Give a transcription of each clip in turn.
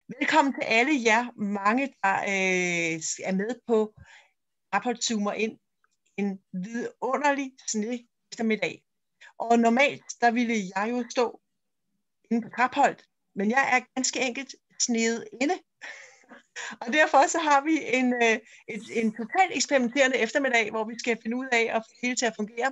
Velkommen til alle jer, mange der er med på Trapholt Zoomer ind en vidunderlig sne eftermiddag. Og normalt, der ville jeg jo stå inde på Trapholt, men jeg er ganske enkelt sneet inde. Og derfor så har vi en totalt eksperimenterende eftermiddag, hvor vi skal finde ud af at få det hele til at fungere.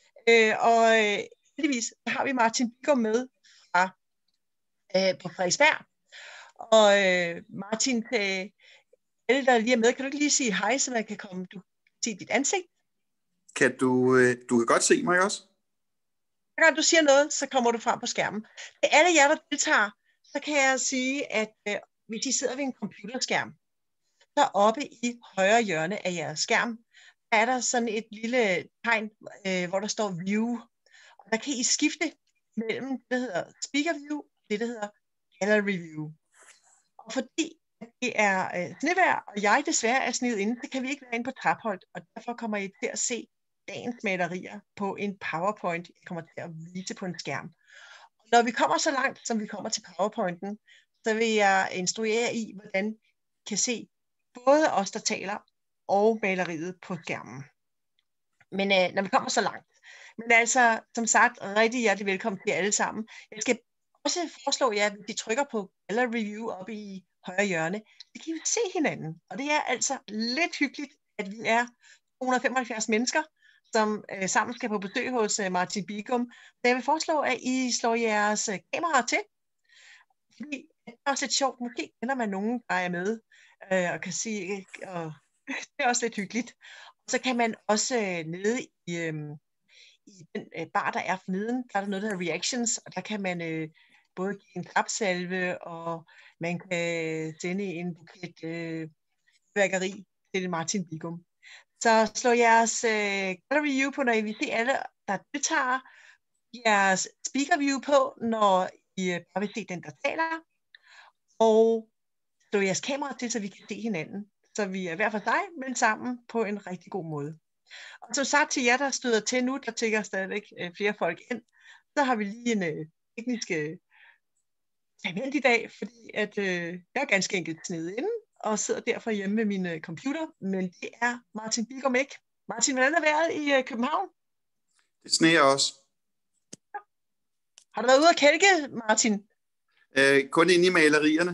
Heldigvis har vi Martin Bigum med fra på Frederiksberg. Og Martin, til alle, der lige er med, kan du ikke lige sige hej, så man kan komme, du se dit ansigt? Kan du kan godt se mig også? Når du siger noget, så kommer du frem på skærmen. Til alle jer, der deltager, så kan jeg sige, at hvis I sidder ved en computerskærm, så oppe i højre hjørne af jeres skærm, er der sådan et lille tegn, hvor der står View. Og der kan I skifte mellem det, der hedder Speaker View, og det, der hedder Gallery View. Og fordi det er snevejr, og jeg desværre er sneet inde, så kan vi ikke være inde på Trapholt, og derfor kommer I til at se dagens malerier på en PowerPoint, jeg kommer til at vise på en skærm. Og når vi kommer så langt, som vi kommer til PowerPointen, så vil jeg instruere i, hvordan I kan se både os, der taler, og maleriet på skærmen. Men når vi kommer så langt. Men altså, som sagt, rigtig hjertelig velkommen til alle sammen. Jeg skal også foreslå jer, at hvis I trykker på Gallery View oppe i højre hjørne, så kan vi se hinanden. Og det er altså lidt hyggeligt, at vi er 275 mennesker, som sammen skal på besøg hos Martin Bigum. Så jeg vil foreslå, at I slår jeres kameraer til. Fordi det er også lidt sjovt. Måske kender man nogen, der er med og kan sige, og det er også lidt hyggeligt. Og så kan man også nede i den bar, der er forneden, der er der noget, der hedder Reactions, og der kan man både give en klapsalve, og man kan sende en buket værkeri til Martin Bigum. Så slå jeres Gallery View på, når I vil se alle, der deltager. Jeres Speaker View på, når I bare vil se den, der taler. Og slå jeres kamera til, så vi kan se hinanden. Så vi er hver for sig, men sammen på en rigtig god måde. Og som sagt til jer, der støder til nu, der tækker stadigvæk flere folk ind, så har vi lige en teknisk eksperiment i dag, fordi at jeg er ganske enkelt snedet inde, og sidder derfor hjemme med min computer, men det er Martin Bigum ikke. Martin, hvordan har det været i København? Det sneer også. Ja. Har du været ude at kælke, Martin? Kun inde i malerierne.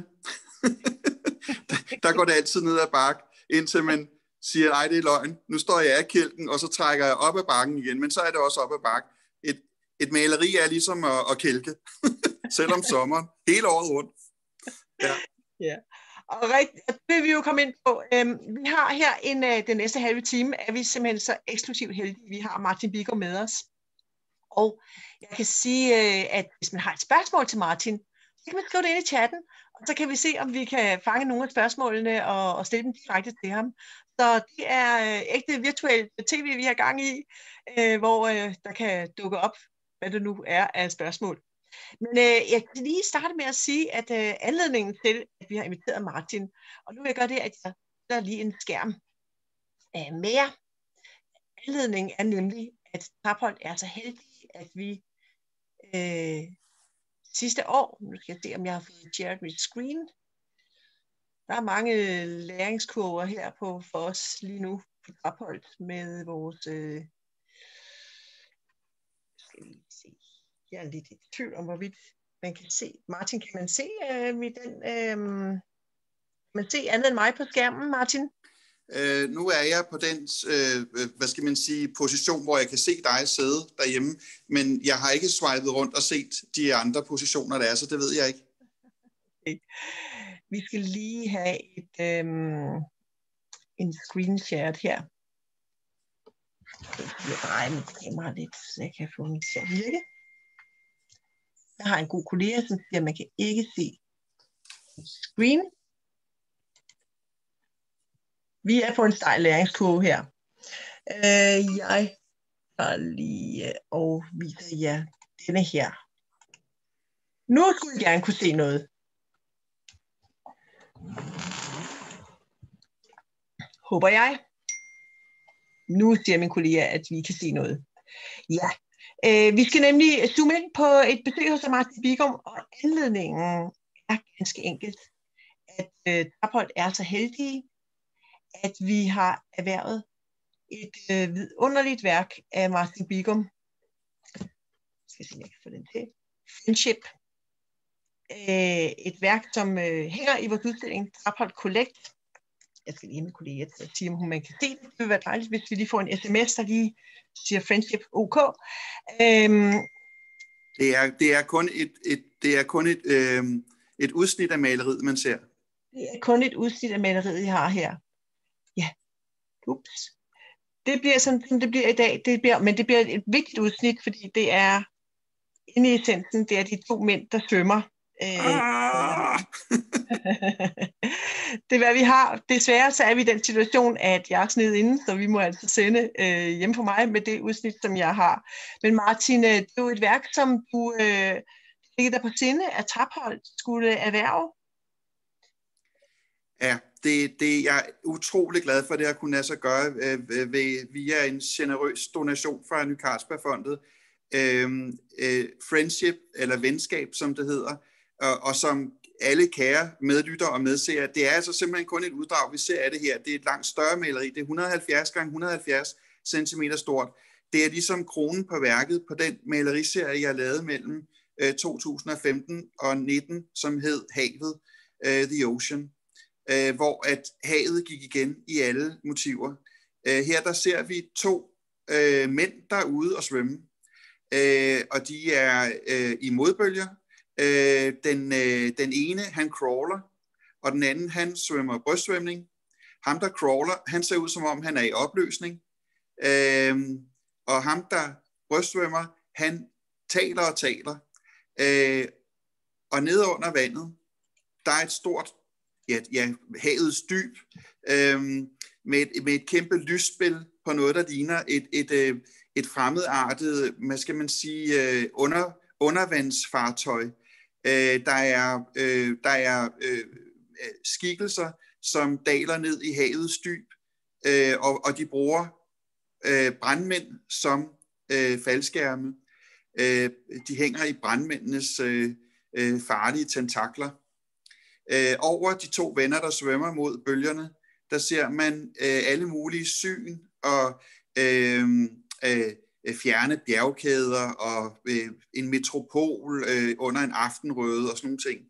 der går det altid ned ad bakke, indtil man siger, nej, det er løgn. Nu står jeg af kælken, og så trækker jeg op ad bakken igen, men så er det også op ad bakken. Et maleri er ligesom at kælke, selvom sommeren, hele året rundt. Ja. Ja. Og det vil vi jo komme ind på. Vi har her den næste halve time, er vi simpelthen så eksklusivt heldige. Vi har Martin Bigum med os. Og jeg kan sige, at hvis man har et spørgsmål til Martin, så kan man skrive det ind i chatten, og så kan vi se, om vi kan fange nogle af spørgsmålene og stille dem direkte til ham. Så det er ægte virtuelt tv, vi har gang i, hvor der kan dukke op, hvad det nu er af spørgsmål. Men jeg kan lige starte med at sige, at anledningen til, at vi har inviteret Martin, og nu vil jeg gøre det, at jeg der lige en skærm mere. Anledningen er nemlig, at Trapholt er så heldig, at vi sidste år, nu skal jeg se, om jeg har fået shared mit screen. Der er mange læringskurver her for os lige nu på Trapholt med vores... skal lige se. Jeg er lidt i tvivl om, hvorvidt man kan se. Martin, kan man se man se andet end mig på skærmen, Martin? Nu er jeg på den, hvad skal man sige, position, hvor jeg kan se dig sidde derhjemme, men jeg har ikke swipet rundt og set de andre positioner, der er, så det ved jeg ikke. Okay. Vi skal lige have en screen shared her. Jeg drejer mit kamera lidt, så jeg kan få mit til at virke. Jeg har en god kollega, som siger, at man kan ikke se screen. Vi er på en stejl læringskurve her. Jeg tager lige og viser jer denne her. Nu skulle jeg gerne kunne se noget. Håber jeg. Nu siger min kollega, at vi kan se noget. Ja. Vi skal nemlig zoome ind på et besøg hos Martin Bigum, og anledningen er ganske enkelt, at Trapholt er så heldige, at vi har erhvervet et vidunderligt værk af Martin Bigum. Jeg skal se, om jeg kan få den til. Friendship. Et værk, som hænger i vores udstilling Trapholt Collect. Jeg skal lige have min kollega til at sige, om man kan se det. Det vil være dejligt, hvis vi lige får en sms, der lige siger Friendship OK. Det er kun et udsnit af maleriet, man ser. Det er kun et udsnit af maleriet, jeg har her. Ja. Ups. Det bliver sådan, som det bliver i dag. Men det bliver et vigtigt udsnit, fordi det er inde i essensen, det er de to mænd, der svømmer. Det er, hvad vi har. Desværre så er vi i den situation, at jeg er sned inde, så vi må altså sende hjemme på mig med det udsnit, som jeg har. Men Martin, det er jo et værk, som du ligger der på sinde, at Trapholt skulle erhverve. Ja, jeg er utrolig glad for, det at kunne lade sig gøre via en generøs donation fra Ny Carlsbergfondet. Friendship, eller venskab, som det hedder, og som alle kære medlytter og medseere, det er altså simpelthen kun et uddrag, vi ser af det her. Det er et langt større maleri, det er 170 x 170 cm stort. Det er ligesom kronen på værket på den maleriserie, jeg lavede mellem 2015 og 19, som hed Havet, The Ocean, hvor at havet gik igen i alle motiver. Her der ser vi to mænd, der er ude og svømme, og de er i modbølger. Den ene, han crawler, og den anden, han svømmer brystsvømning. Ham, der crawler, han ser ud, som om han er i opløsning. Og ham, der brystsvømmer, han taler og taler. Og nede under vandet, der er et stort, havets dyb, med et kæmpe lysspil på noget, der ligner et fremmedartet, hvad skal man sige, undervandsfartøj. Der er skikkelser, som daler ned i havets dyb, og de bruger brandmænd som faldskærme. De hænger i brandmændenes farlige tentakler. Over de to venner, der svømmer mod bølgerne, der ser man alle mulige syn og fjerne bjergkæder og en metropol under en aftenrøde og sådan nogle ting.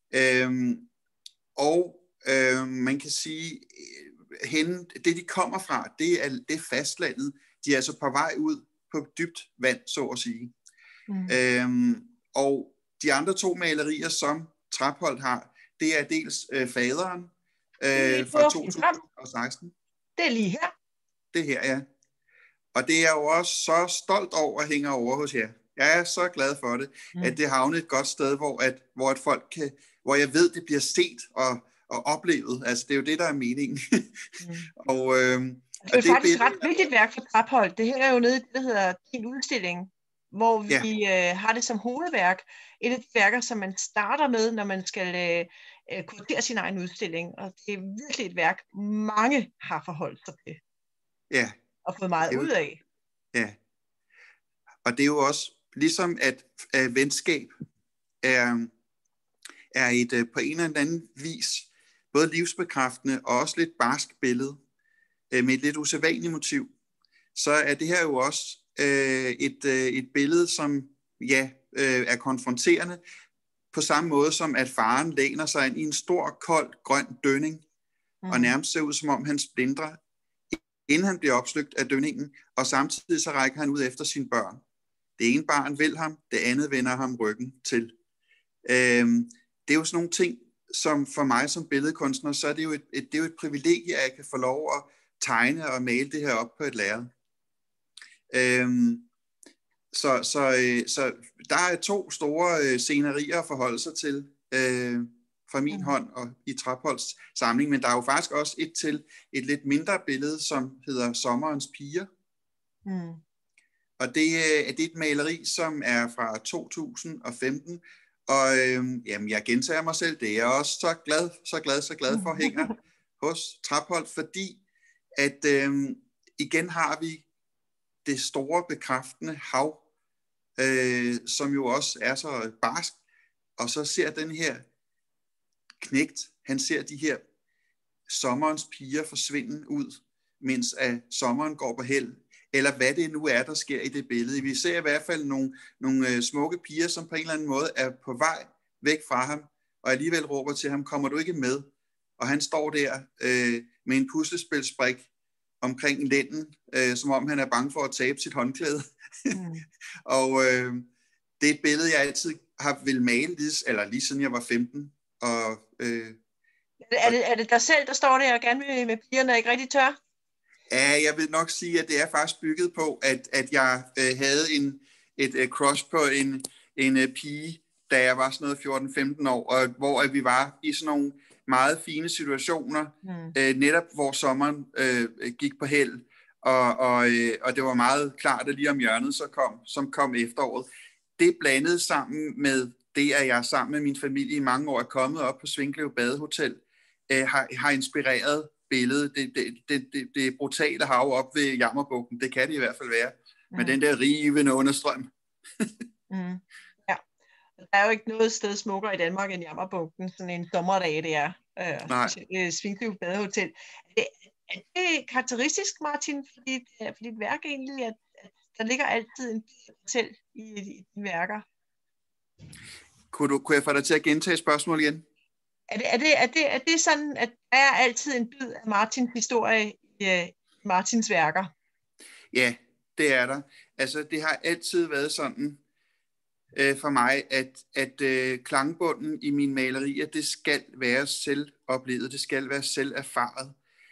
Man kan sige, det de kommer fra, det er fastlandet. De er altså på vej ud på dybt vand, så at sige. Og de andre to malerier, som Trapholt har, det er dels faderen fra 2016. Det er lige her. Det her, ja. Og det er jo også så stolt over at hænge over hos jer. Jeg er så glad for det, at det havner et godt sted, hvor et folk kan, hvor jeg ved, det bliver set og oplevet. Altså, det er jo det, der er meningen. Det er faktisk ret vigtigt værk for Trapholt. Det her er jo nede i det, der hedder Din Udstilling, hvor vi har det som hovedværk. Et af de værker, som man starter med, når man skal kuratere sin egen udstilling. Og det er virkelig et værk, mange har forholdt sig til. Ja. Og fået meget ud af. Ja. Og det er jo også, ligesom at venskab er et på en eller anden vis både livsbekræftende og også lidt barsk billede med et lidt usædvanligt motiv, så er det her jo også et billede, som er konfronterende på samme måde som at faren læner sig ind i en stor, kold, grøn dønning og nærmest ser ud som om han splintrer, inden han bliver opslugt af dønningen, og samtidig så rækker han ud efter sine børn. Det ene barn vil ham, det andet vender ham ryggen til. Det er jo sådan nogle ting, som for mig som billedkunstner, så er det jo et privilegie, at jeg kan få lov at tegne og male det her op på et lærred. Så der er to store scenerier at forholde sig til fra min hånd og i Trapholts samling, men der er jo faktisk også et lidt mindre billede, som hedder Sommerens piger. Og det er et maleri, som er fra 2015, og jeg gentager mig selv, det er jeg også så glad for hænger hos Trapholt, fordi at igen har vi det store bekræftende hav, som jo også er så barsk, og så ser den her knægt, han ser de her sommerens piger forsvinde ud, mens at sommeren går på held, eller hvad det nu er, der sker i det billede. Vi ser i hvert fald nogle smukke piger, som på en eller anden måde er på vej væk fra ham, og alligevel råber til ham, kommer du ikke med? Og han står der med en puslespilsbrik omkring lænden, som om han er bange for at tabe sit håndklæde. Og det er et billede, jeg altid har vil male, lige siden jeg var 15. Og, er det dig selv, der står der og gerne med pigerne er ikke rigtig tør? Ja, jeg vil nok sige, at det er faktisk bygget på, at jeg havde et crush på en pige, da jeg var sådan noget 14-15 år, og hvor vi var i sådan nogle meget fine situationer, netop hvor sommeren gik på held, og det var meget klart, at lige om hjørnet som kom efteråret. Det blandet sammen med det, at jeg sammen med min familie i mange år er kommet op på Svinkløv Badehotel, har inspireret billedet. Det brutale hav op ved Jammerbugten, det kan det i hvert fald være, med den der rivende understrøm. Ja, der er jo ikke noget sted smukkere i Danmark end Jammerbugten, sådan en sommerdag det er. Svinkløv Badehotel. Er det karakteristisk, Martin, for dit værk egentlig, at der ligger altid en selv i dine værker? Kunne jeg få dig til at gentage spørgsmålet igen? Er det sådan, at der er altid en bid af Martins historie i Martins værker? Ja, det er der. Altså, det har altid været sådan for mig, at klangbunden i mine malerier, det skal være selvoplevet, det skal være selverfaret.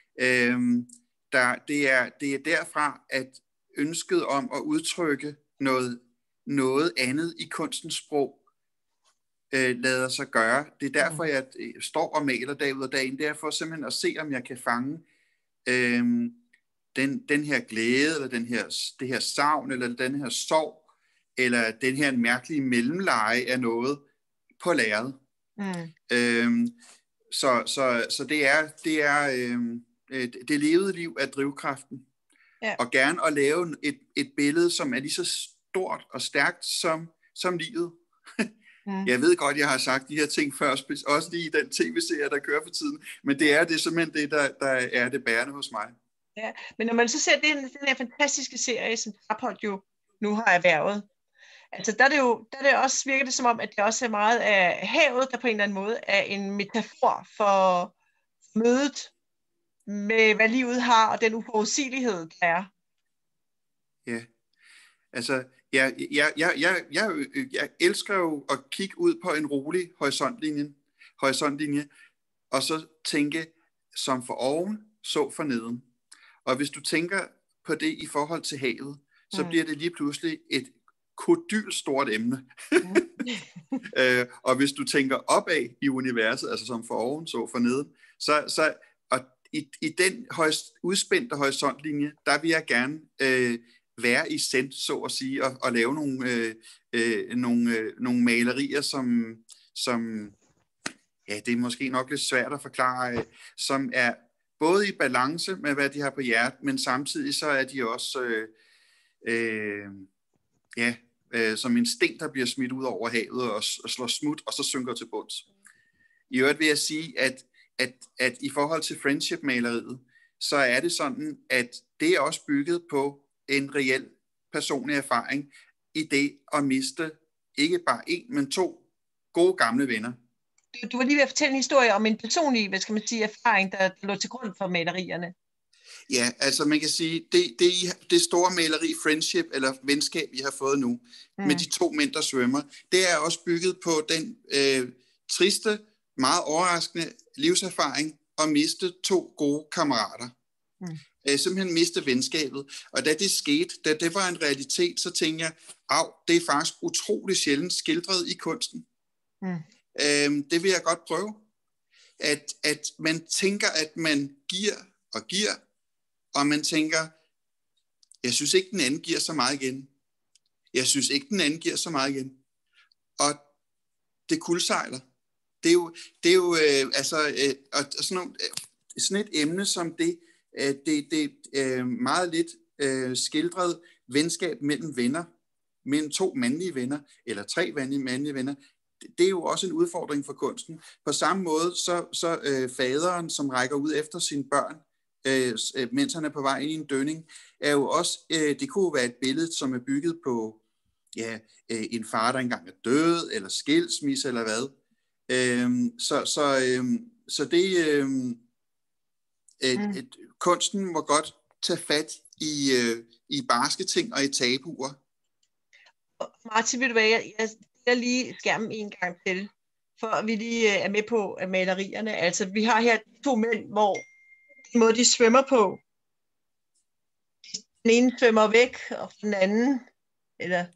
Det er derfra, at ønsket om at udtrykke noget andet i kunstens sprog lader sig gøre. Det er derfor, jeg står og maler dag ud af dagen. Det er for simpelthen at se, om jeg kan fange den her glæde, eller det her savn, eller den her sorg, eller den her mærkelige mellemleje af noget på lærred. Så det levede liv af drivkraften. Ja. Og gerne at lave et billede, som er lige så stort og stærkt som livet. Jeg ved godt, jeg har sagt de her ting før, også lige i den tv-serie, der kører for tiden, men det er simpelthen det, der er det bærende hos mig. Ja, men når man så ser den her fantastiske serie, som Trapholt jo nu har erhvervet, altså der er det også, virker det som om, at det også er meget af havet, der på en eller anden måde er en metafor for mødet med, hvad livet har, og den uforudsigelighed, der er. Ja, altså, jeg elsker jo at kigge ud på en rolig horisontlinje, og så tænke, som for oven, så for neden. Og hvis du tænker på det i forhold til havet, så bliver det lige pludselig et kodylstort emne. Og hvis du tænker opad i universet, altså som for oven, så for neden, så og i den udspændte horisontlinje, der vil jeg gerne være i cent, så at sige, og lave nogle malerier, som ja, det er måske nok lidt svært at forklare, som er både i balance med, hvad de har på hjertet, men samtidig så er de også som en sten, der bliver smidt ud over havet og slår smut, og så synker til bunds. I øvrigt vil jeg sige, at i forhold til friendship-maleriet, så er det sådan, at det er også bygget på en reel personlig erfaring i det at miste ikke bare en, men 2 gode gamle venner. Du var lige ved at fortælle en historie om en personlig, hvad skal man sige, erfaring, der lå til grund for malerierne. Ja, altså man kan sige, det store maleri friendship, eller venskab, vi har fået nu, med de 2 mænd, der svømmer, det er også bygget på den triste, meget overraskende livserfaring at miste 2 gode kammerater. Simpelthen miste venskabet. Og da det skete, da det var en realitet, så tænkte jeg, det er faktisk utrolig sjældent skildret i kunsten. Det vil jeg godt prøve. At man tænker, at man giver, og man tænker, jeg synes ikke, den anden giver så meget igen. Jeg synes ikke, den anden giver så meget igen. Og det kuldsejler. Det er jo sådan et emne som det meget lidt skildret venskab mellem venner, mellem 2 mandlige venner, eller 3 mandlige venner. det er jo også en udfordring for kunsten. På samme måde, så faderen, som rækker ud efter sine børn, mens han er på vej ind i en dønning, er jo også, det kunne være et billede, som er bygget på en far, der engang er død, eller skilsmisse, eller hvad. Så det kunsten må godt tage fat i barske ting og i tabuer. Martin, ved du hvad, jeg lige skærmen en gang til, for vi lige er med på malerierne. Altså, vi har her 2 mænd, hvor den måde, de svømmer på, den ene svømmer væk, og den anden, eller...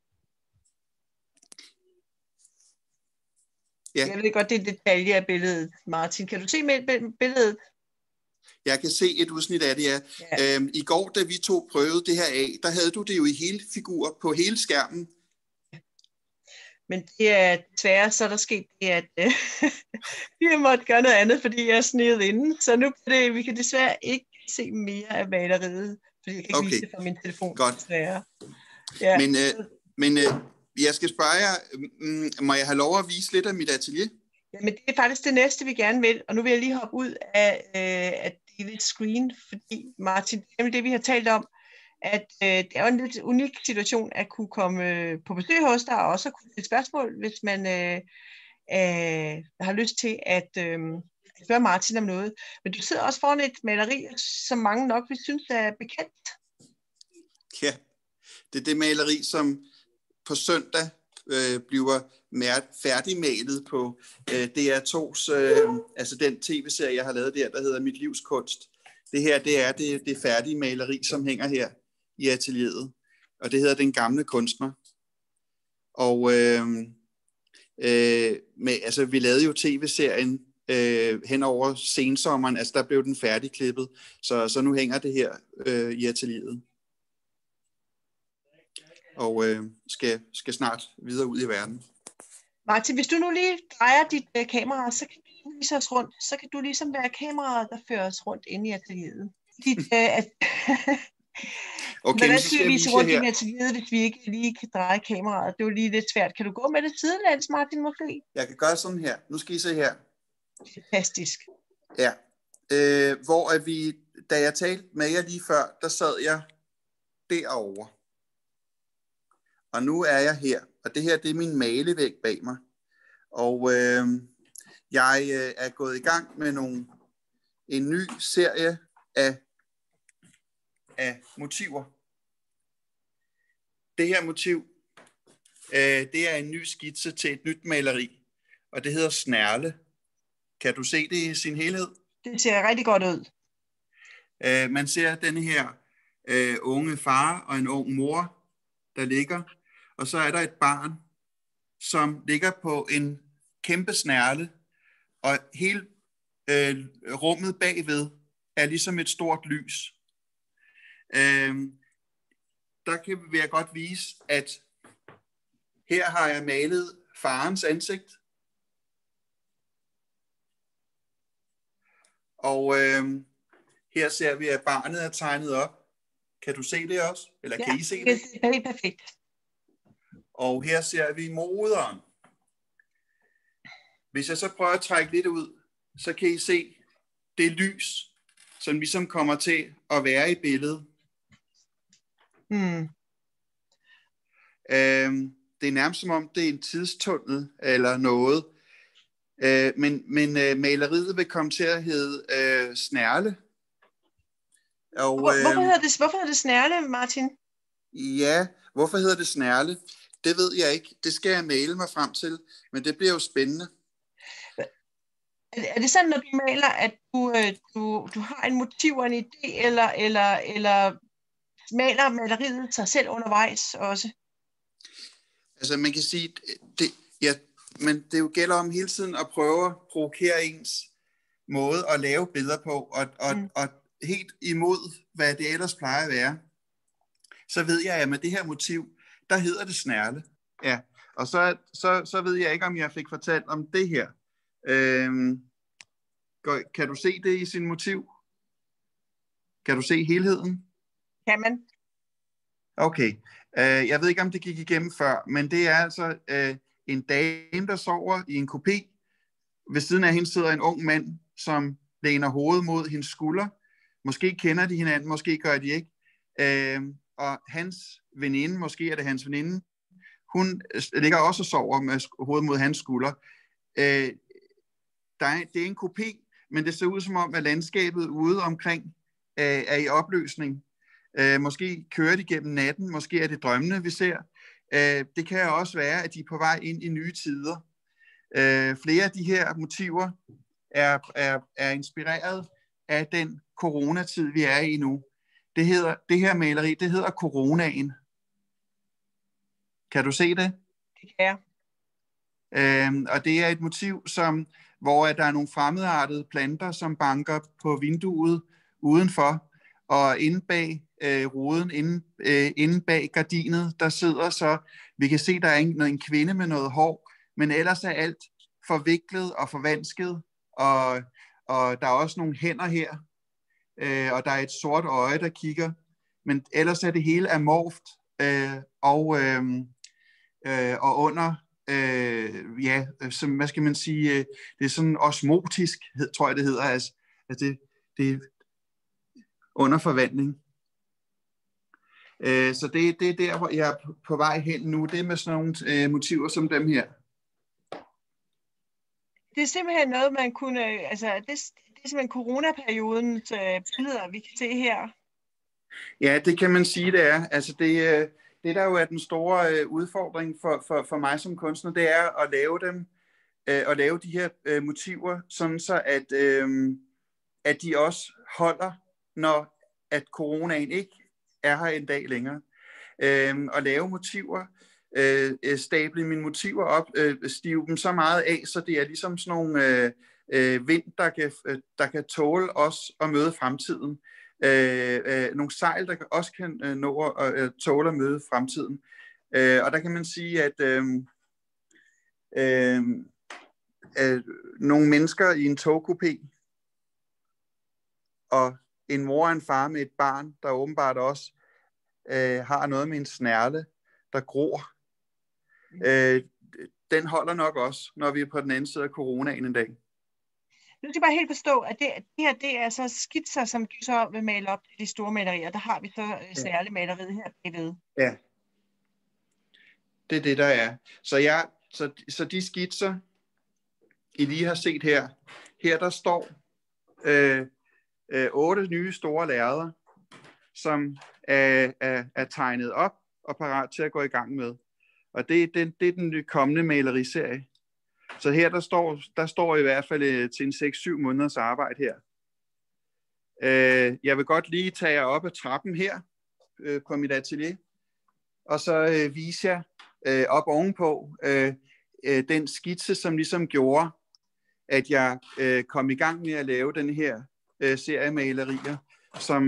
Ja. Jeg ved godt, det er detalje af billedet, Martin. Kan du se billedet? Jeg kan se et udsnit af det, ja. I går, da vi to prøvede det her af, der havde du det jo i hele figur på hele skærmen. Men det er desværre, så er der sket det, at vi har måttet gøre noget andet, fordi jeg er snedet inden. Så nu vi kan desværre ikke se mere af maleriet, fordi jeg kan ikke vise det fra min telefon. Godt. Desværre. Ja. Men jeg skal spørge jer, må jeg have lov at vise lidt af mit atelier? Jamen, det er faktisk det næste, vi gerne vil. Og nu vil jeg lige hoppe ud af Davids screen, fordi Martin, det er det, vi har talt om, at det er jo en lidt unik situation at kunne komme på besøg hos dig, og også at kunne stille spørgsmål, hvis man har lyst til at spørge Martin om noget. Men du sidder også foran et maleri, som mange nok vil synes er bekendt. Ja, det er det maleri, som på søndag bliver færdigmalet på DR2's, altså den tv-serie, jeg har lavet der hedder Mit livs kunst. Det her, det er det færdige maleri, som hænger her i atelieret, og det hedder Den gamle kunstner. Og altså, vi lavede jo tv-serien hen over sensommeren, altså der blev den færdigklippet, så nu hænger det her i atelieret. Og skal snart videre ud i verden. Martin, hvis du nu lige drejer dit kamera, så kan du vise os rundt. Så kan du ligesom være kameraet, der fører os rundt inde i atelieret. Okay, hvordan så skal vi vise rundt i atelieret, hvis vi ikke lige kan dreje kameraet? Det er jo lige lidt svært. Kan du gå med det sidelæns, Martin, måske? Jeg kan gøre sådan her. Nu skal I se her. Fantastisk. Ja. Hvor da jeg talte med jer lige før, der sad jeg derovre. Og nu er jeg her, og det her, det er min malevæg bag mig. Og jeg er gået i gang med en ny serie af motiver. Det her motiv, det er en ny skitse til et nyt maleri, og det hedder Snærle. Kan du se det i sin helhed? Det ser rigtig godt ud. Man ser denne her unge far og en ung mor, der ligger. Og så er der et barn, som ligger på en kæmpe snærle, og hele rummet bagved er ligesom et stort lys. Der vil jeg godt vise, at her har jeg malet farens ansigt. Og her ser vi, at barnet er tegnet op. Kan du se det også? Eller kan I se det? Ja, det er perfekt. Og her ser vi moderen. Hvis jeg så prøver at trække lidt ud, så kan I se det lys, som ligesom kommer til at være i billedet. Det er nærmest som om, det er en tidstunnel eller noget. Men maleriet vil komme til at hedde Snærle. Og, hvorfor hedder det Snærle, Martin? Ja, hvorfor hedder det Snærle? Det ved jeg ikke. Det skal jeg male mig frem til, men det bliver jo spændende. Er det sådan, når du maler, at du har en motiv og en idé, eller maler maleriet sig selv undervejs også? Altså man kan sige, men det jo gælder om hele tiden at prøve at provokere ens måde at lave billeder på, og helt imod, hvad det ellers plejer at være. Så ved jeg, at med det her motiv, der hedder det Snærle. Ja, og så ved jeg ikke, om jeg fik fortalt om det her. Kan du se det i sin motiv? Kan du se helheden? Kan man. Okay. Jeg ved ikke, om det gik igennem før, men det er altså en dame, der sover i en kupé. Ved siden af hende sidder en ung mand, som læner hovedet mod hendes skulder. Måske kender de hinanden, måske gør de ikke. Og hans veninde, måske er det hans veninde, hun ligger også og sover med hovedet mod hans skulder. Det er en kopé, men det ser ud som om, at landskabet ude omkring er i opløsning. Måske kører de gennem natten, måske er det drømmene, vi ser. Det kan også være, at de er på vej ind i nye tider. Flere af de her motiver er inspireret af den coronatid, vi er i nu. Det her maleri, det hedder Coronaen. Kan du se det? Det kan jeg. Og det er et motiv, hvor der er nogle fremmedartede planter, som banker på vinduet udenfor, og inde bag ruden, inde bag gardinet, der sidder så, vi kan se, der er en kvinde med noget hår, men ellers er alt forviklet og forvansket, og der er også nogle hænder her, og der er et sort øje, der kigger, men ellers er det hele amorft, og under, som, hvad skal man sige, det er sådan osmotisk, tror jeg det hedder, altså det er under forvandling. Så det er der, hvor jeg er på vej hen nu, det er med sådan nogle motiver som dem her. Det er simpelthen noget, man kunne, altså det er simpelthen coronaperiodens billeder, vi kan se her. Ja, det kan man sige, det er. Altså det der jo er den store udfordring for mig som kunstner, det er at lave dem, at lave de her motiver, sådan så at de også holder, når at coronaen ikke er her en dag længere. At lave motiver, stable mine motiver op, stive dem så meget af, så det er ligesom sådan nogle vind, der kan tåle os at møde fremtiden. Nogle sejl, der også kan nå at tåle at møde fremtiden. Og der kan man sige, at nogle mennesker i en togkupé, og en mor og en far med et barn, der åbenbart også har noget med en snærle, der gror. Den holder nok også, når vi er på den anden side af coronaen en dag. Nu skal jeg bare helt forstå, at det her, det er så skitser, som du så vil male op til de store malerier. Der har vi så særligt maleriet her bagved. Ja, det er det, der er. Så de skitser, I lige har set her, der står 8 nye store lærreder, som er tegnet op og parat til at gå i gang med. Og det er den kommende maleriserie. Så her der står i hvert fald til en 6-7 måneders arbejde her. Jeg vil godt lige tage jer op ad trappen her på mit atelier, og så vise jer op ovenpå den skitse, som ligesom gjorde, at jeg kom i gang med at lave den her serie malerier, som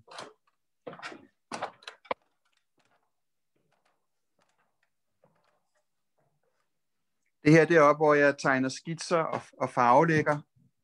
det her, det er op, hvor jeg tegner skitser og farvelægger.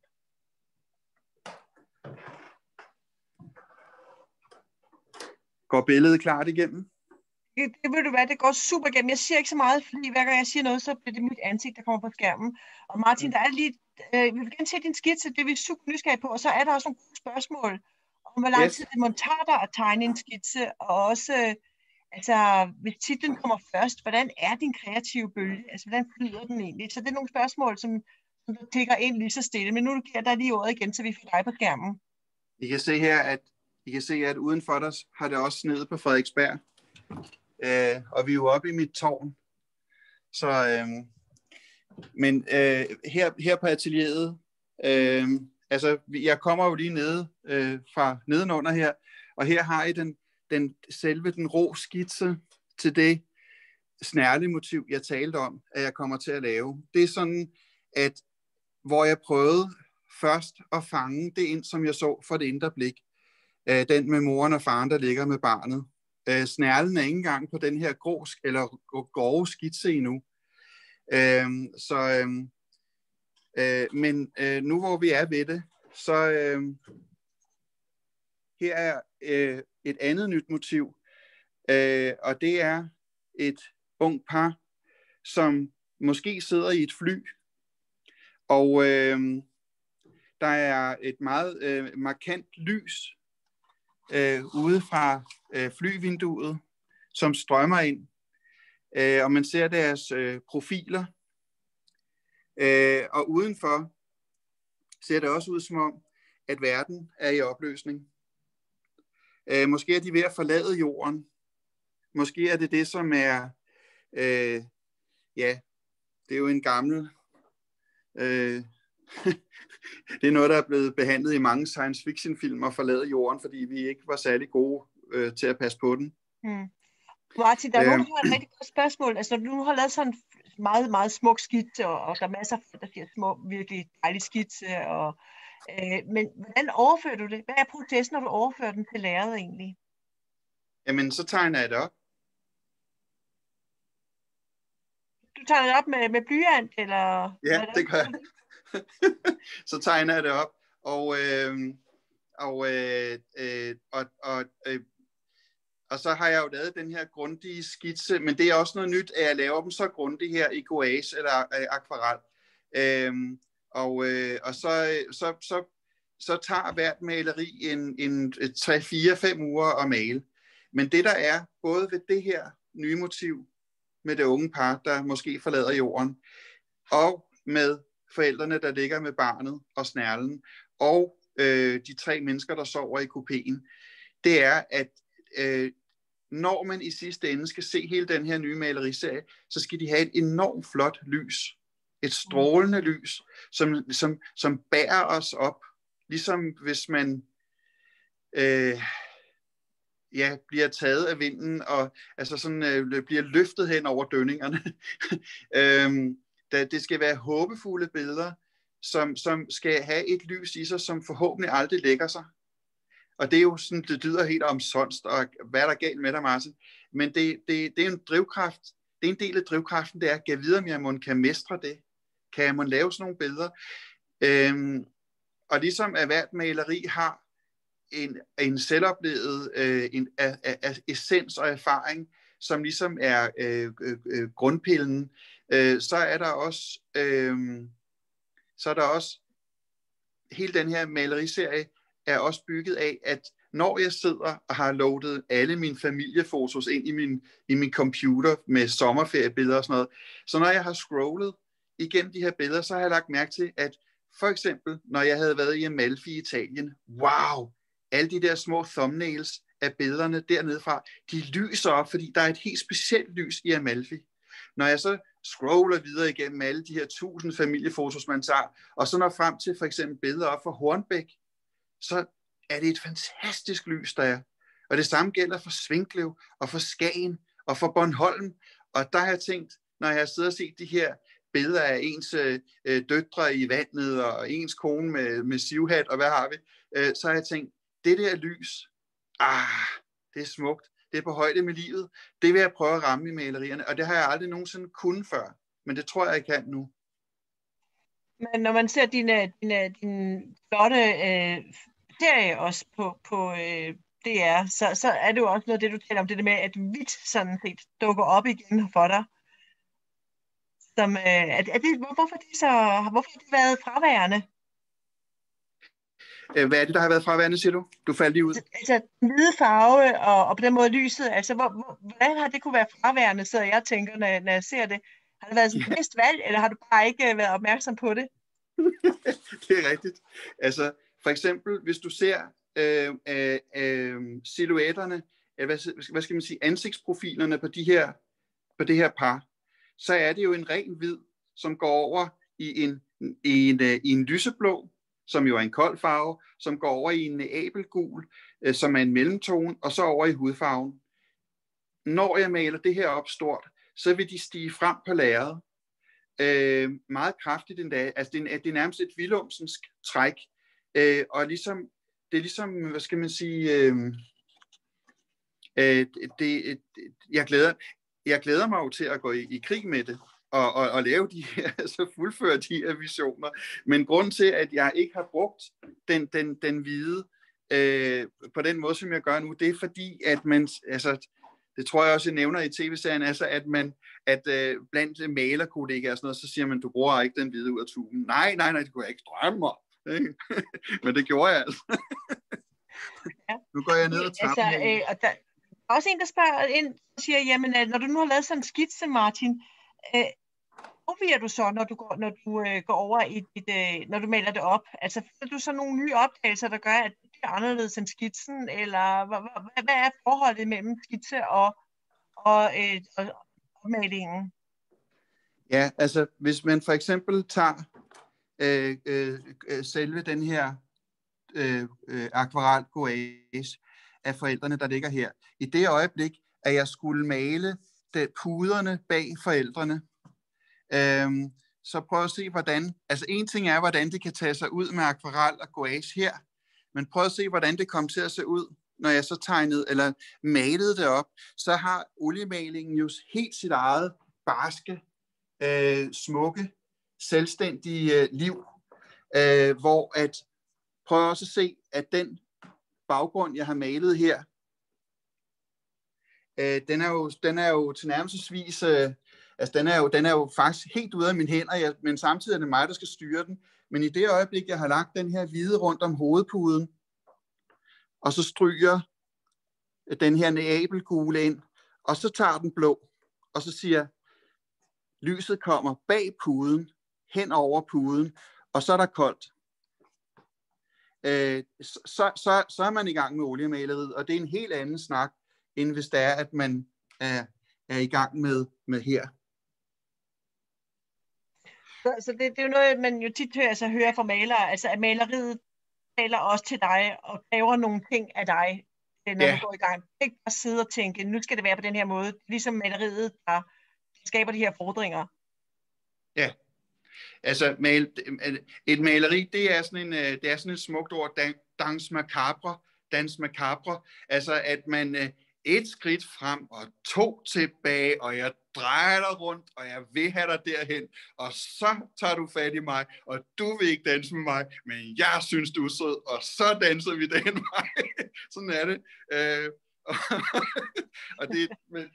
Går billedet klart igennem? Det vil du være, det går super igennem. Jeg siger ikke så meget, fordi hver gang jeg siger noget, så bliver det mit ansigt, der kommer på skærmen. Og Martin, der er lige, vi vil gerne se din skitse, det er vi super nysgerrige på, og så er der også nogle gode spørgsmål om, hvor lang tid det må tage dig at tegne en skitse, og også, altså, hvis titlen kommer først, hvordan er din kreative bølge? Altså, hvordan flyder den egentlig? Så det er nogle spørgsmål, som du tækker ind lige så stille, men nu giver der lige ordet igen, så vi får dig på skærmen. I kan se her, at udenfor der har det også sneet på Frederiksberg. Og vi er jo oppe i mit tårn. Så, men her på atelieret, altså jeg kommer jo lige nede fra nedenunder her, og her har I den rå skitse til det snærlemotiv, jeg talte om, at jeg kommer til at lave. Det er sådan, at hvor jeg prøvede først at fange det ind, som jeg så for det indre blik. Den med moren og faren, der ligger med barnet. Snærlen er ikke engang på den her grove skitse endnu. Men nu hvor vi er ved det, så her er et andet nyt motiv, og det er et ung par, som måske sidder i et fly, og der er et meget markant lys ude fra flyvinduet, som strømmer ind, og man ser deres profiler, og udenfor ser det også ud som om, at verden er i opløsning. Måske er de ved at forlade jorden. Måske er det som er, ja, det er jo en gammel, det er noget, der er blevet behandlet i mange science fiction film, at forlade jorden, fordi vi ikke var særlig gode til at passe på den. Martin, der er nogen, der har et rigtig godt spørgsmål. Altså, når du nu har lavet sådan en meget, meget smuk skitse, og der er masser af der siger små, virkelig dejlige skitse, men hvordan overfører du det? Hvad er processen, når du overfører den til lærredet egentlig? Jamen, så tegner jeg det op. Du tegner det op med blyant, eller? Ja, det gør jeg. Så tegner jeg det op, og så har jeg jo lavet den her grundige skitse, men det er også noget nyt, at jeg laver dem så grundigt her i gouache eller akvarel. Så tager hvert maleri en 3-4-5 uger at male. Men det der er, både ved det her nye motiv, med det unge par, der måske forlader jorden, og med forældrene, der ligger med barnet og snærlen, og de 3 mennesker, der sover i kupéen, det er, at når man i sidste ende skal se hele den her nye maleriserie, så skal de have et enormt flot lys. Et strålende lys, som bærer os op. Ligesom hvis man bliver taget af vinden, og altså sådan, bliver løftet hen over dønningerne. Det skal være håbefulde billeder, som skal have et lys i sig, som forhåbentlig aldrig lægger sig. Og det er jo sådan, det lyder helt omsonst, og hvad er der galt med dig, Martin? Men det er en drivkraft. Det er en del af drivkraften, det er, at jeg videre, om jeg må kan mestre det. Kan jeg må lave sådan nogle billeder? Og ligesom at hvert maleri har en selvoplevet essens og erfaring, som ligesom er grundpillen, så er der også hele den her maleriserie er også bygget af, at når jeg sidder og har loadet alle mine familiefotos ind i min computer med sommerferiebilleder og sådan noget, så når jeg har scrollet igennem de her billeder, så har jeg lagt mærke til, at for eksempel, når jeg havde været i Amalfi i Italien, wow, alle de der små thumbnails af billederne dernede fra, de lyser op, fordi der er et helt specielt lys i Amalfi. Når jeg så scroller videre igennem alle de her 1000 familiefotos, man tager, og så når frem til for eksempel billeder op fra Hornbæk, så er det et fantastisk lys, der er. Og det samme gælder for Svinkløv, og for Skagen, og for Bornholm. Og der har jeg tænkt, når jeg sidder og set de her billeder af ens døtre i vandet, og ens kone med sivhat, og hvad har vi, så har jeg tænkt, det der lys, det er smukt, det er på højde med livet, det vil jeg prøve at ramme i malerierne, og det har jeg aldrig nogensinde kunnet før, men det tror jeg kan nu. Men når man ser din flotte serie også på DR, så er det jo også noget af det, du taler om, det der med, at hvidt sådan set dukker op igen for dig. Hvorfor har det været fraværende? Hvad er det, der har været fraværende, siger du? Du faldt lige ud. Altså hvide farve og på den måde lyset, altså hvordan har det kunne være fraværende, så jeg tænker, når jeg ser det? Har det været sådan et bevidst valg, eller har du bare ikke været opmærksom på det? Det er rigtigt. Altså for eksempel, hvis du ser silhuetterne, hvad skal man sige, ansigtsprofilerne på det her par, så er det jo en ren hvid, som går over i en lyseblå, som jo er en kold farve, som går over i en neabelgul, som er en mellemtone, og så over i hudfarven. Når jeg maler det her op stort, så vil de stige frem på lærredet. Meget kraftigt endda. Altså det er nærmest et Willumsensk træk. Og ligesom, det er ligesom, hvad skal man sige, jeg glæder mig jo til at gå i krig med det, og lave de her, altså fuldføre de her visioner. Men grund til, at jeg ikke har brugt den hvide på den måde, som jeg gør nu, det er fordi, at det tror jeg også, jeg nævner i tv-serien, altså at blandt malerkollegaer og sådan noget, så siger man, du bruger ikke den hvide ud af tuben. Nej, det kunne jeg ikke drømme om. Men det gjorde jeg altså. Ja. Nu går jeg ned og trappen og der er også en, der spørger ind og siger, jamen, når du nu har lavet sådan en skitse, Martin, overvejer du så, når du går over i når du maler det op? Altså, får du så nogle nye opdagelser, der gør, at det er anderledes end skitsen, eller hvad er forholdet mellem skitse og malingen? Ja, altså, hvis man for eksempel tager selve den her akvarel gouache af forældrene, der ligger her. I det øjeblik, at jeg skulle male puderne bag forældrene, så prøv at se, hvordan, altså en ting er, hvordan det kan tage sig ud med akvarel og gouache her, men prøv at se, hvordan det kom til at se ud, når jeg så tegnede eller malede det op, så har oliemalingen jo helt sit eget barske, smukke, selvstændige liv, hvor at prøv også at se, at den baggrund, jeg har malet her, den er jo tilnærmelsesvis, altså den er jo faktisk helt ude af mine hænder, men samtidig er det mig, der skal styre den. Men i det øjeblik, jeg har lagt den her hvide rundt om hovedpuden, og så stryger den her neabelgule ind, og så tager den blå, og så siger, lyset kommer bag puden, hen over puden, og så er der koldt. Så er man i gang med oliemaleriet, og det er en helt anden snak, end hvis det er, at man er i gang med her. Så det er jo noget, man jo tit hører fra malere, altså at maleriet taler også til dig, og kræver nogle ting af dig, når du går i gang. Ikke bare sidde og tænke, nu skal det være på den her måde, ligesom maleriet, der skaber de her fordringer. Ja. Altså, et maleri, det er sådan et smukt ord, dans macabre, altså at man et skridt frem og to tilbage, og jeg drejer dig rundt, og jeg vil have dig derhen, og så tager du fat i mig, og du vil ikke danse med mig, men jeg synes, du er sød, og så danser vi den vej. Sådan er det. Og det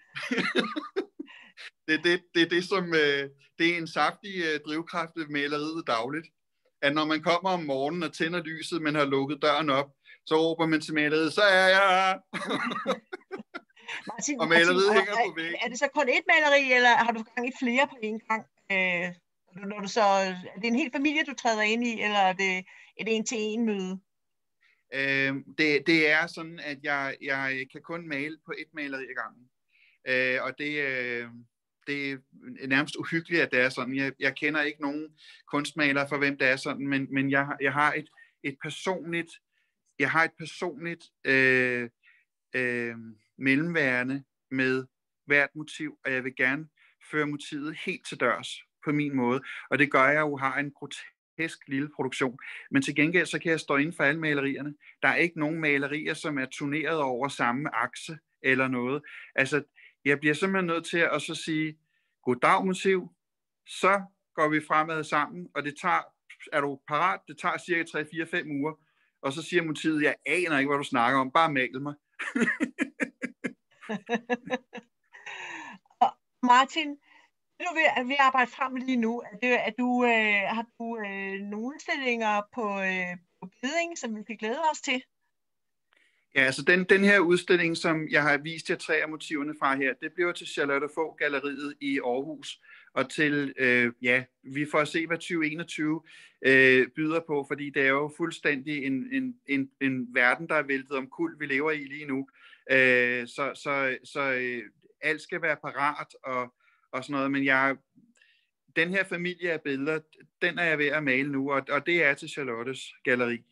det er det, som det er en saftig drivkraft ved maleriet dagligt. At når man kommer om morgenen og tænder lyset, men har lukket døren op, så råber man til maleriet, så er jeg! Martin, og maleriet hænger på væggen. Er det så kun et maleri, eller har du gang i flere på en gang? Når du så, er det en hel familie, du træder ind i, eller er det et en-til-en møde? Det er sådan, at jeg kan kun male på et maleri ad gangen. Og det er nærmest uhyggeligt, at det er sådan. Jeg kender ikke nogen kunstmalere, for hvem det er sådan, men jeg har et personligt mellemværende med hvert motiv, og jeg vil gerne føre motivet helt til dørs på min måde. Og det gør jeg jo, har en grotesk lille produktion. Men til gengæld, så kan jeg stå inden for alle malerierne. Der er ikke nogen malerier, som er turneret over samme akse eller noget. Altså, jeg bliver simpelthen nødt til at så sige, goddag motiv, så går vi fremad sammen, og det tager, er du parat? Det tager cirka 3-4-5 uger, og så siger motivet, jeg aner ikke, hvad du snakker om, bare mal mig. Martin, du vil arbejde frem lige nu, har du nogle udstillinger på Beding, som vi kan glæde os til? Ja, altså den her udstilling, som jeg har vist jer 3 af motiverne fra her, det bliver til Charlotte Fogh Galleriet i Aarhus, og til, vi får se, hvad 2021 byder på, fordi det er jo fuldstændig en verden, der er væltet omkuld, vi lever i lige nu. Så alt skal være parat og sådan noget, men den her familie af billeder, den er jeg ved at male nu, og det er til Charlottes galleri.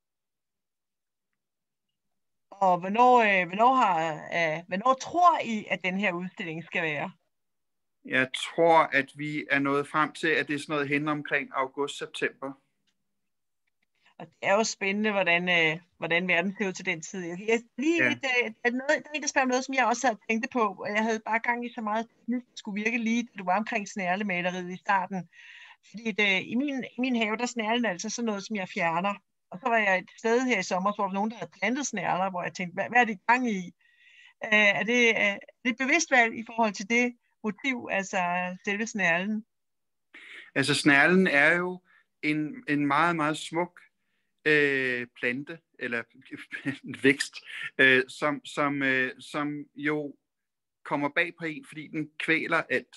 Og hvornår tror I, at den her udstilling skal være? Jeg tror, at vi er nået frem til, at det er sådan noget hen omkring august-september. Og det er jo spændende, hvordan verden ser ud til den tid. Der er en, der spørger om noget, som jeg også havde tænkt på, og jeg havde bare gang i så meget, at det skulle virke lige, da du var omkring snærlemaleriet i starten. Fordi i min have, der snærlen altså sådan noget, som jeg fjerner. Og så var jeg et sted her i sommer, hvor der var nogen, der havde plantet snærler, hvor jeg tænkte, hvad er det gang i? Er det et bevidst valg i forhold til det motiv, altså selve snærlen? Altså snærlen er jo en meget, meget smuk plante, eller vækst, som jo kommer bag på en, fordi den kvæler alt.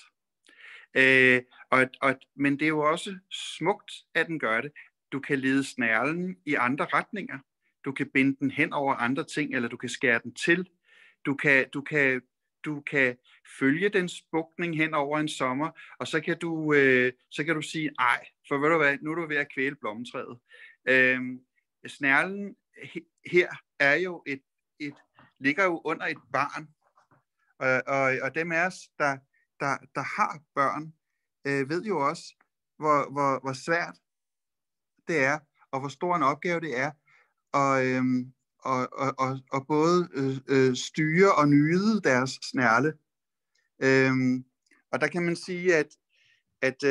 Men det er jo også smukt, at den gør det. Du kan lede snærlen i andre retninger. Du kan binde den hen over andre ting, eller du kan skære den til. Du kan følge dens bugtning hen over en sommer, og så kan du sige, ej, for ved du hvad, nu er du ved at kvæle blommetræet. Snærlen her er jo ligger jo under et barn, og dem af os, der har børn, ved jo også, hvor svært det er, og hvor stor en opgave det er, og både styre og nyde deres snærle. Og der kan man sige, at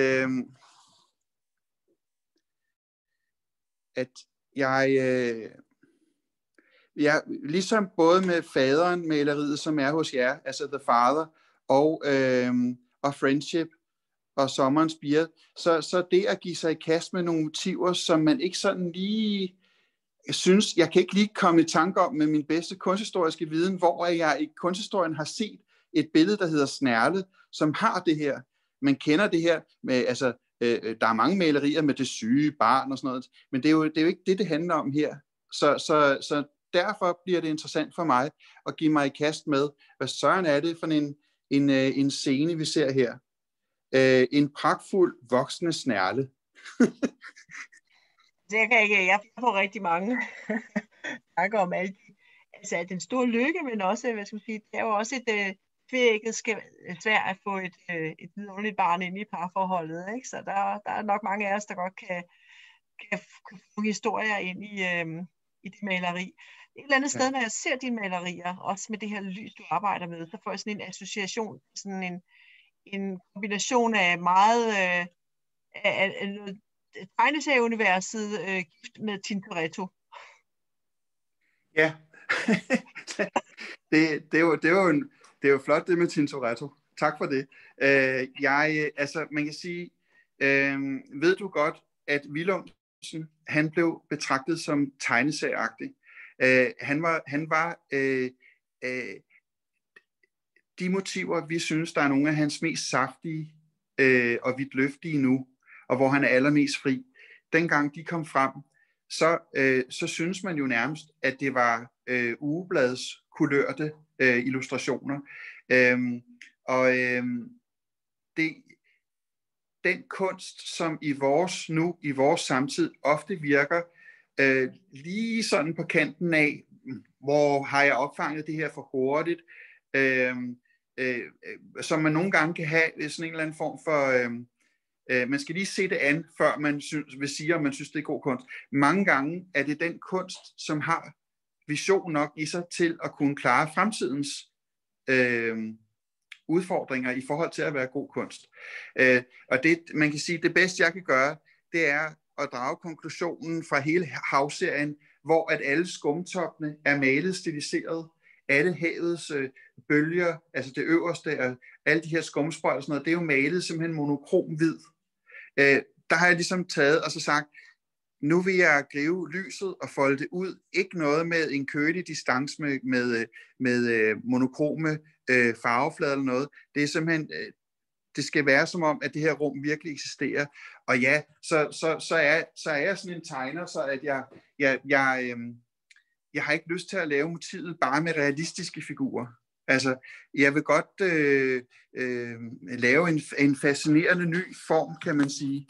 jeg ligesom både med faderen maleriet, som er hos jer, altså The Father, og Friendship, og Sommerens Bier, så det at give sig i kast med nogle motiver, som man ikke sådan lige synes, jeg kan ikke lige komme i tanke om med min bedste kunsthistoriske viden, hvor jeg i kunsthistorien har set et billede, der hedder Snærle, som har det her. Man kender det her med, altså, der er mange malerier med det syge barn og sådan noget, men det er jo ikke det handler om her. Så derfor bliver det interessant for mig at give mig i kast med, hvad søren er det for en scene, vi ser her. En pragtfuld voksende snærle. Jeg får rigtig mange tanker om alt. Altså den store lykke, men også, hvad skal man sige, det er jo også et tvækket svært at få et vidunderligt barn ind i parforholdet, ikke? Så der er nok mange af os, der godt kan få historier ind i det maleri. Et eller andet sted, når jeg ser dine malerier, også med det her lys, du arbejder med, så får jeg sådan en association, sådan en kombination af meget af tegneserieuniverset gift med Tintoretto. Ja, det er jo flot det med Tintoretto. Tak for det. Altså man kan sige, ved du godt, at Willumsen, han blev betragtet som tegneserieagtig. Han var de motiver, vi synes, der er nogle af hans mest saftige og vidtløftige nu, og hvor han er allermest fri. Dengang de kom frem, så synes man jo nærmest, at det var ugebladets kulørte illustrationer. Den kunst, som i vores samtid ofte virker lige sådan på kanten af, hvor har jeg opfanget det her for hurtigt, som man nogle gange kan have sådan en eller anden form for man skal lige se det an, før man vil sige, om man synes, det er god kunst. Mange gange er det den kunst, som har vision nok i sig til at kunne klare fremtidens udfordringer i forhold til at være god kunst. Og det, man kan sige, det bedste jeg kan gøre, det er at drage konklusionen fra hele havserien, hvor at alle skumtoppene er malet stiliseret, alle havets bølger, altså det øverste, og alle de her skumsprøjter og sådan noget, det er jo malet simpelthen monokrom hvid. Der har jeg ligesom taget og så sagt, nu vil jeg gribe lyset og folde det ud. Ikke noget med en kølig distance med monokrome farveflader eller noget. Det er simpelthen, det skal være som om, at det her rum virkelig eksisterer. Og ja, så er jeg sådan en tegner, så at jeg har ikke lyst til at lave motivet bare med realistiske figurer. Altså, jeg vil godt lave en fascinerende ny form, kan man sige.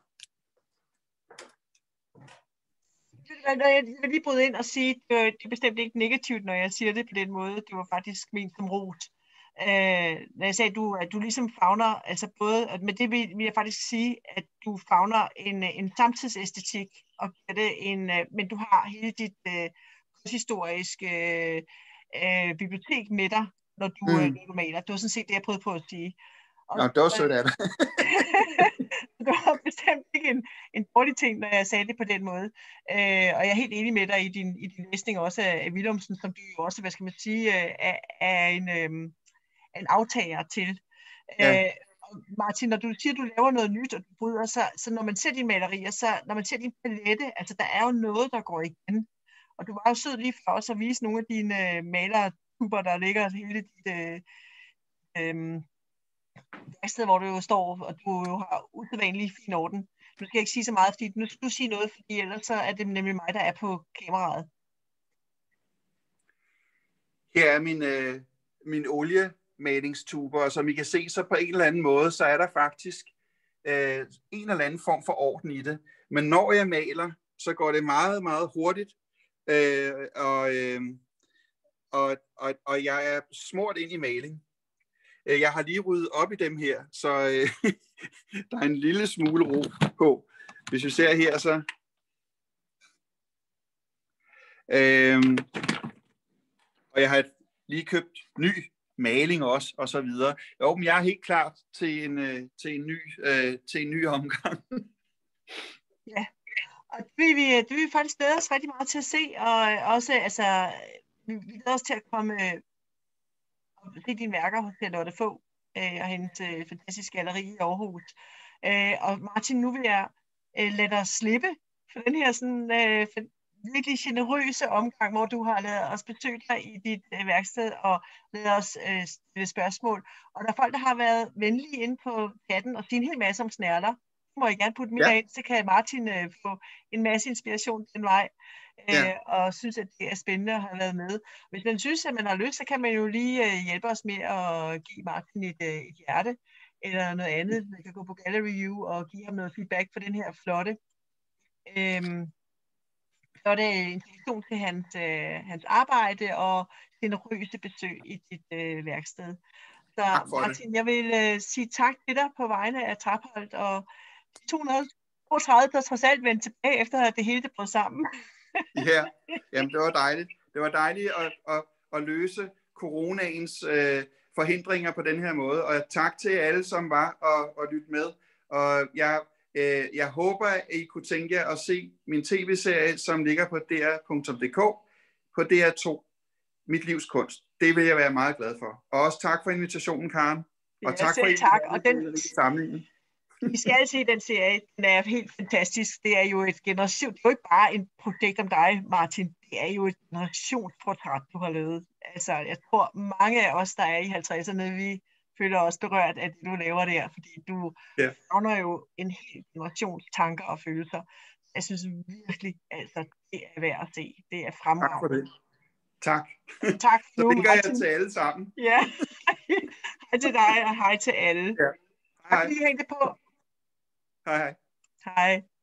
Jeg vil lige bryde ind og sige, at det er bestemt ikke negativt, når jeg siger det på den måde. Det var faktisk ment som ros. Når jeg sagde, at du ligesom favner, altså både, men det vil jeg faktisk sige, at du favner en samtidsæstetik, og men du har hele dit kunsthistoriske bibliotek med dig, når du maler. Det var sådan set det, jeg prøvede på at sige. Nå, det var sødt af dig. det var bestemt ikke en dårlig ting, når jeg sagde det på den måde. Og jeg er helt enig med dig i din læsning også af Willumsen, som du jo også, hvad skal man sige, er en aftager til. Ja. Martin, når du siger, at du laver noget nyt, og du bryder, så når man ser dine malerier, når man ser din palette, altså der er jo noget, der går igen. Og du var jo sød lige for os at vise nogle af dine malertuber, der ligger hele dit værksted, hvor du jo står, og du jo har usædvanlig fin orden. Nu skal jeg ikke sige så meget, fordi nu skal du sige noget, fordi ellers så er det nemlig mig, der er på kameraet. Her er min oliemalingstuber, og som I kan se, så på en eller anden måde, så er der faktisk en eller anden form for orden i det. Men når jeg maler, så går det meget, meget hurtigt, og jeg er smurt ind i maling. Jeg har lige ryddet op i dem her, så der er en lille smule ro på. Hvis vi ser her, så... og jeg har lige købt ny maling også, og så videre. Jo, men jeg er helt klar til en ny omgang. Ja, og det vil vi faktisk glæde os rigtig meget til at se, og også, altså, vi glæder os til at komme og se dine værker hos Charlotte Fogh og hendes fantastiske galleri i Aarhus. Og Martin, nu vil jeg lade dig slippe for den her sådan virkelig generøse omgang, hvor du har ladet os besøge dig i dit værksted og ladet os stille spørgsmål. Og der er folk, der har været venlige inde på chatten og sige en hel masse om snærler. Må jeg gerne putte mere ind, så kan Martin få en masse inspiration den vej. Og synes, at det er spændende at have været med. Hvis man synes, at man har lyst, så kan man jo lige hjælpe os med at give Martin et hjerte eller noget andet. Man kan gå på Gallery View og give ham noget feedback for den her flotte introduktion til hans arbejde og generøse besøg i dit værksted. Så Martin, jeg vil sige tak til dig på vegne af Trapholt og 232, der trods alt vendte tilbage efter at det hele det brød sammen. Ja, jamen det var dejligt. Det var dejligt at løse coronaens forhindringer på den her måde. Og tak til alle, som var og lytte med. Og jeg håber, at I kunne tænke jer at se min tv-serie, som ligger på dr.dk på DR2, Mit livs kunst. Det vil jeg være meget glad for. Og også tak for invitationen, Karen. Og tak for samlingen. I skal se den serie, den er helt fantastisk. Det er jo et generation, det er jo ikke bare et projekt om dig, Martin. Det er jo et generationsportræt, du har lavet. Altså, jeg tror, mange af os, der er i 50'erne, vi føler os berørt af det, du laver der, fordi du savner jo en hel generations tanker og følelser. Jeg synes virkelig, altså, det er værd at se. Det er fremragende. Tak for det. Tak. Tak for nu, Martin. Så jeg til alle sammen. Ja. Hej til dig, og hej til alle. Ja. Hej. Tak fordi I hængte på. Hej hej. Hej.